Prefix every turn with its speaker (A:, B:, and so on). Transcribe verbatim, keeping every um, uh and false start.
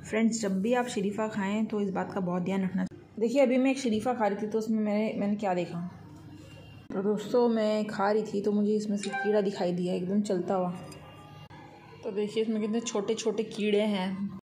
A: Friends, जब भी आप शरीफ़ा खाएं तो इस बात का बहुत ध्यान रखना। देखिए, अभी मैं एक शरीफ़ा खा रही थी तो उसमें मैंने मैंने क्या देखा। तो दोस्तों, मैं खा रही थी तो मुझे इसमें से कीड़ा दिखाई दिया एकदम चलता हुआ। तो देखिए इसमें कितने छोटे छोटे कीड़े हैं।